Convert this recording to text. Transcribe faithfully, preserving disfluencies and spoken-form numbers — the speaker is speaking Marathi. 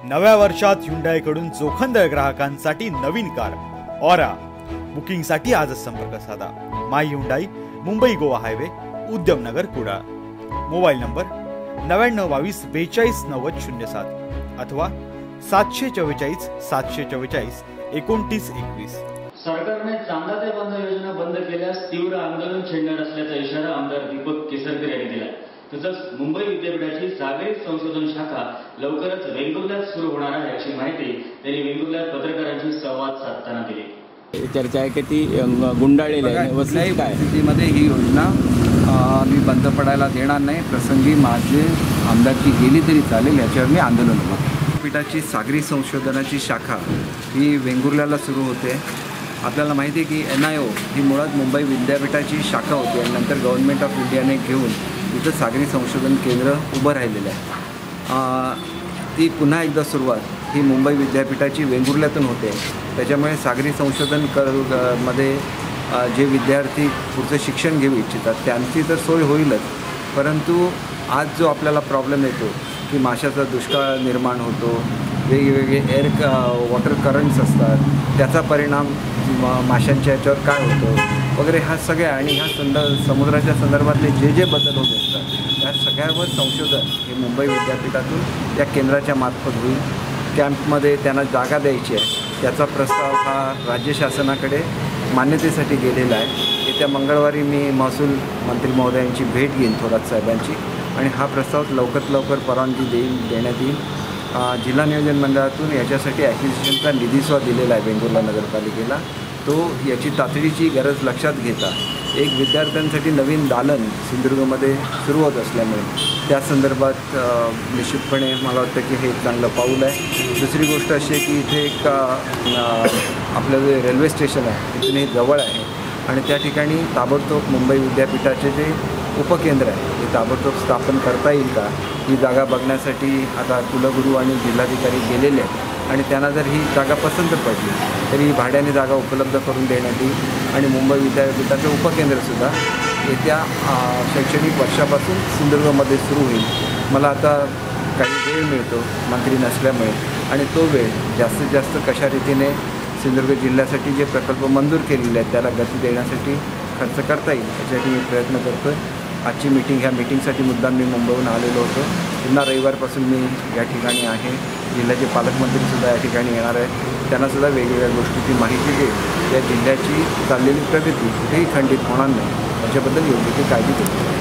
नव्या वर्षात Hyundaiकडून जोखंदळ ग्राहकांसाठी नवीन कार ऑरा बुकिंगसाठी आजच संपर्क साधा। My Hyundai, Mumbai Goa highway, Udyamnagar, Kudal. Mobile number नव्याण्णव बावीस बेचाळीस नव्वद शून्य सात अथवा सातशे चव्वेचाळीस सातशे चव्वेचाळीस एकोणतीस एकवीस। सरकारने चांदा ते बंद योजना बंद केल्यास तीव्र आंदोलन छेडणार असल्याचा इशारा आमदार दीपक केसरकर यांनी दिला। तसंच मुंबई विद्यापीठाची सागरी संशोधन शाखा लवकरच वेंगुर्ल्यात सुरू होणार आहे अशी माहिती त्यांनी वेंगुर्ल्यात पत्रकारांशी संवाद साधताना दिली। चर्चा आहे की ती गुंडाळलेली आहे, वस्तुस्थिती काय परिस्थितीमध्ये ही योजना मी बंद पडायला देणार नाही। प्रसंगी माझे आमदारकी गेली तरी चालेल याच्यावर मी आंदोलन करतो। विद्यापीठाची सागरी संशोधनाची शाखा ही वेंगुर्ल्याला सुरू होते। आपल्याला माहिती आहे की एन आय ओ ही मुळात मुंबई विद्यापीठाची शाखा होती आणि नंतर गव्हर्नमेंट ऑफ इंडियाने घेऊन इथं सागरी संशोधन केंद्र उभं राहिलेलं आहे। ती पुन्हा एकदा सुरुवात ही मुंबई विद्यापीठाची वेंगुर्ल्यातून होते। त्याच्यामुळे सागरी संशोधन कर मध्ये जे विद्यार्थी पुढचं शिक्षण घेऊ इच्छितात त्यांची तर सोय होईलच, परंतु आज जो आपल्याला प्रॉब्लेम येतो की माशाचा दुष्काळ निर्माण होतो, वेगवेगळे एअर वॉटर करंट्स असतात, त्याचा परिणाम माशांच्या याच्यावर काय होतो वगैरे हा सगळ्या आणि ह्या संद समुद्राच्या संदर्भातले जे जे बदल होत असतात त्या सगळ्यावर संशोधन हे मुंबई विद्यापीठातून या केंद्राच्या मार्फत होईल। कॅम्पमध्ये त्यांना जागा द्यायची आहे, त्याचा प्रस्ताव हा राज्य शासनाकडे मान्यतेसाठी गेलेला आहे। येत्या मंगळवारी मी महसूल मंत्री महोदयांची भेट घेईन थोरात साहेबांची आणि हा प्रस्ताव लवकरात लवकर परवानगी देईल देण्यात येईल। जिल्हा नियोजन मंडळातून याच्यासाठी ॲक्विजिशनचा निधीसुद्धा दिलेला आहे वेंगुर्ला नगरपालिकेला। तो याची तातडीची गरज लक्षात घेता एक विद्यार्थ्यांसाठी नवीन दालन सिंधुदुर्गमध्ये सुरू होत असल्यामुळे त्या संदर्भात निश्चितपणे मला वाटतं की हे एक चांगलं पाऊल आहे। दुसरी गोष्ट अशी आहे की इथे एक आपलं जे रेल्वे स्टेशन आहे तिथून हे जवळ आहे आणि त्या ठिकाणी ताबडतोब मुंबई विद्यापीठाचे जे उपकेंद्र आहे ते ताबडतोब स्थापन करता येईल का ही जागा बघण्यासाठी आता कुलगुरू आणि जिल्हाधिकारी गेलेले आहेत आणि त्यांना जर ही जागा पसंत पडली तरी भाड्याने जागा उपलब्ध करून देण्यात येईल आणि मुंबई विद्यापीठाचं उपकेंद्रसुद्धा येत्या शैक्षणिक वर्षापासून सिंधुदुर्गमध्ये सुरू होईल। मला आता काही वेळ मिळतो मंत्री नसल्यामुळे आणि तो वेळ जास्तीत जास्त कशा रीतीने सिंधुदुर्ग जिल्ह्यासाठी जे प्रकल्प मंजूर केलेले आहेत त्याला गती देण्यासाठी खर्च करता येईल यासाठी मी प्रयत्न करतो आहे। आजची मीटिंग ह्या मीटिंगसाठी मुद्दाम मी मुंबईहून आलेलो होतो। पुन्हा रविवारपासून मी या ठिकाणी आहे। जिल्ह्याचे पालकमंत्रीसुद्धा या ठिकाणी येणार आहेत, त्यांनासुद्धा वेगवेगळ्या गोष्टीची माहिती देईल। या जिल्ह्याची चाललेली प्रगती कुठेही खंडित होणार नाही याच्याबद्दल योग्य ती काळजी घेतो।